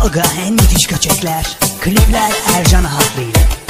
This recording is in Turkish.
Dalga en müthiş köçekler. Klipler Ercan Hatlı ile.